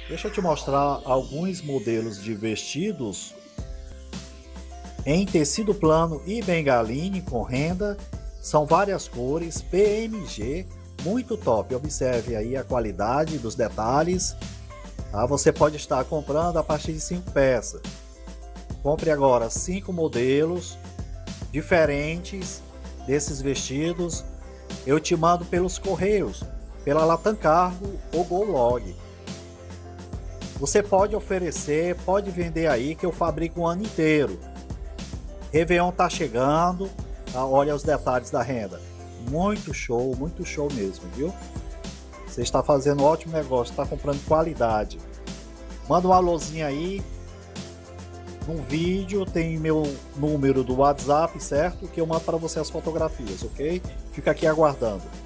Deixa eu te mostrar alguns modelos de vestidos em tecido plano e bengaline com renda. São várias cores, PMG, muito top. Observe aí a qualidade dos detalhes. Tá? Você pode estar comprando a partir de 5 peças. Compre agora 5 modelos diferentes desses vestidos. Eu te mando pelos correios, pela Latam Cargo ou Golog. Você pode oferecer, pode vender aí que eu fabrico o ano inteiro. Réveillon tá chegando, tá? Olha os detalhes da renda. Muito show mesmo, viu? Você está fazendo um ótimo negócio, está comprando qualidade. Manda um alôzinho aí. No vídeo tem meu número do WhatsApp, certo? Que eu mando para você as fotografias, ok? Fica aqui aguardando.